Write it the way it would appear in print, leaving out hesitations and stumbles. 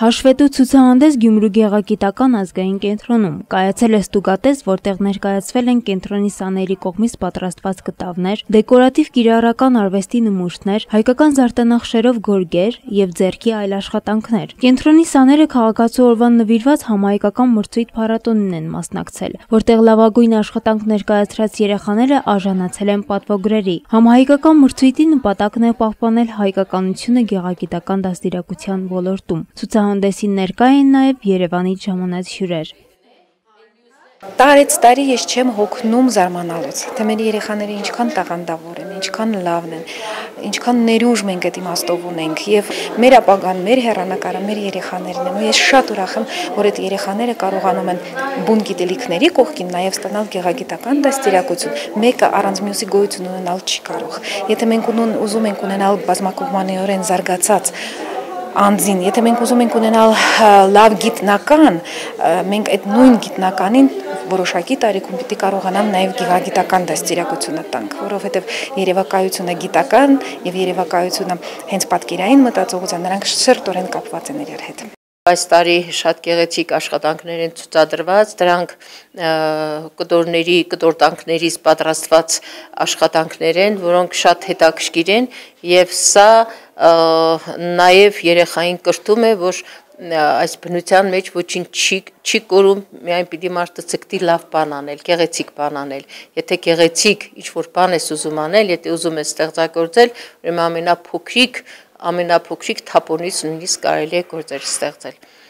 Հաշվետու ցուցահանդես Գյումրու գեղագիտական ազգային կենտրոնում կայացել է ստուգատես, որտեղ ներկայացվել են կենտրոնի սաների կողմից պատրաստված կտավներ, դեկորատիվ կիրառական արվեստի նմուշներ, հայկական զարդանախշերով գորգեր եւ ձեռքի այլ աշխատանքներ։ Կենտրոնի սաները քաղաքացու օրվան նվիրված համահայկական մրցույթ փառատոնին են մասնակցել, որտեղ լավագույն աշխատանք ներկայացրած երեխաները արժանացել են պատվոգրերի։ Համահայկական մրցույթի նպատակն է պահպանել հայկականությունը գեղագիտական դաստիարակության ոլորտում։ Ցուցահանդեսին ներկա են նաև Երևանից ժամանած հյուրեր։ Տարեց տարի ես չեմ հոգնում զարմանալուց, թե մեր երեխաները ինչքան տաղանդավոր են, ինչքան լավն են, ինչքան ներուժ մենք այդ իմաստով ունենք եւ մեր ապագան, մեր հեռանկարը, մեր երեխաներն են։ Ու ես շատ ուրախ եմ, որ այդ երեխաները կարողանում են բուն գիտելիքների կողքին նաև ստանալ գեղագիտական դաստիարակություն։ Մեկը առանց մյուսի գոյություն ունենալ չի կարող։ Եթե մենք ուզում ենք ունենալ բազմակողմանիորեն զարգացած անձին, եթե մենք ուզում ենք ունենալ լավ գիտնական, մենք այդ նույն գիտնականին որոշակի տարիքում պիտի կարողանամ նաև գեղագիտական դաստիարակությունը տանք, որովհետև երևակայությունը գիտական եւ երևակայությունը հենց պատկերային մտածողության, նրանք սերտորեն կապված են իրար հետ։ Այս տարի շատ գեղեցիկ աշխատանքներ են ցուցադրված, դրանք կտորտանքներից պատրաստված աշխատանքներ են, որոնք շատ հետաքրքիր են եւ սա նաև երեխային կրթում է, որ այս բնության մեջ ոչինչ չի կորում, միայն պիտի մարդը ցկտի լավ բան անել, գեղեցիկ բան անել։ Եթե գեղեցիկ ինչ-որ բան ես ուզում անել, եթե ուզում ես ստեղծագործել, ուրեմն ամենափոքրիկ թափոնից նույնիսկ կարելի է գործեր ստեղծել։